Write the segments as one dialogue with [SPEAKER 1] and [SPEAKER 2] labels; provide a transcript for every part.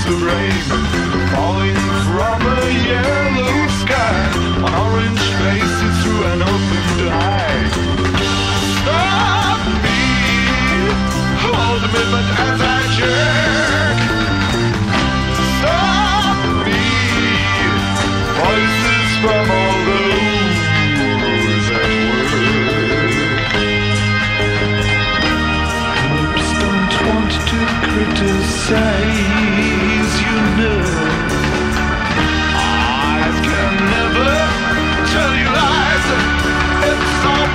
[SPEAKER 1] of rain falling from a yellow sky on orange faces through an opened eye. Stop me, hold me, but as I jerk. Stop me, voices from all those at work. Oops, don't want to criticize, you know. I can never tell you lies. It's all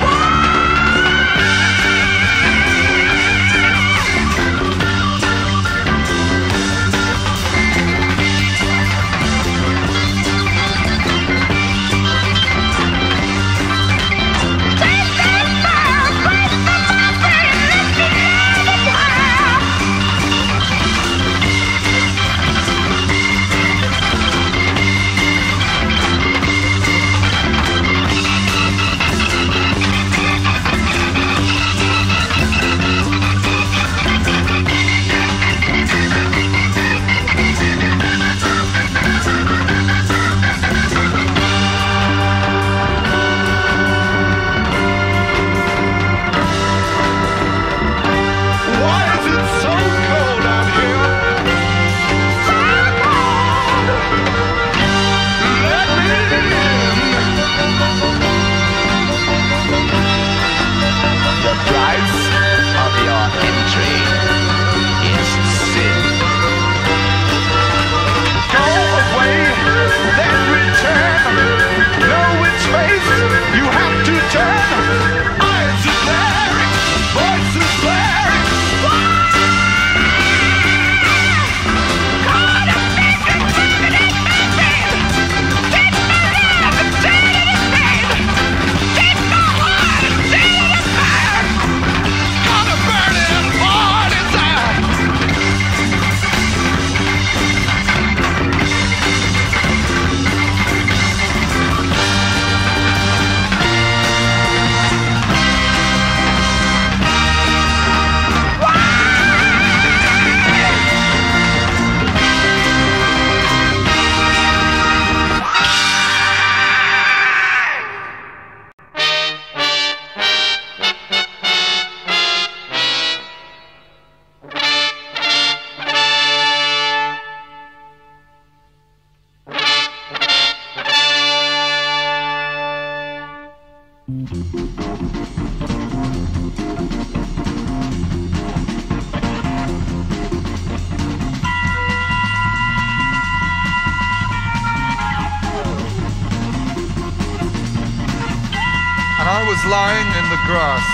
[SPEAKER 2] lying in the grass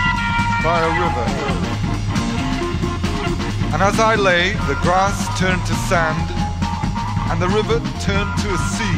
[SPEAKER 2] by a river. And as I lay, the grass turned to sand and the river turned to a sea.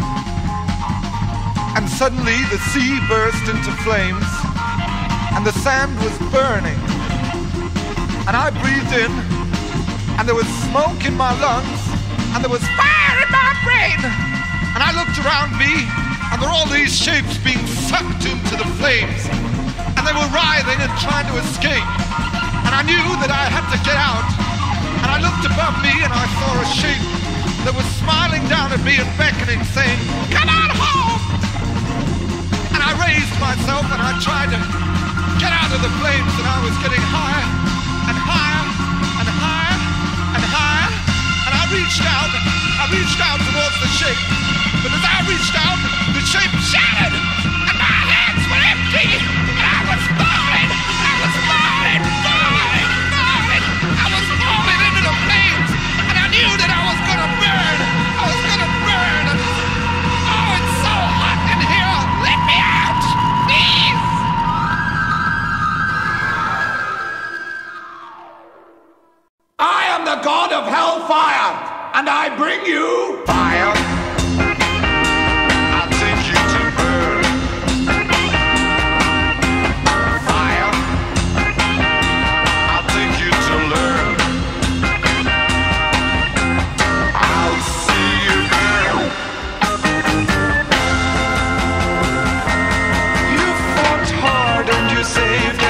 [SPEAKER 2] And suddenly the sea burst into flames and the sand was burning. And I breathed in and there was smoke in my lungs and there was fire in my brain. And I looked around me and there were all these shapes being sucked into the flames. And they were writhing and trying to escape. And I knew that I had to get out. And I looked above me and I saw a shape that was smiling down at me and beckoning, saying, "Come on home!" And I raised myself and I tried to get out of the flames, and I was getting higher and higher and higher and higher. And I reached out towards the shape. But as I reached out, the shape shattered, and my hands were empty, and I was falling, I was falling, falling, falling. I was falling into the flames, and I knew that I was gonna burn. I was gonna burn. And oh, it's so hot in here. Let me out, please.
[SPEAKER 3] I am the god of hellfire, and I bring you fire.
[SPEAKER 1] Saved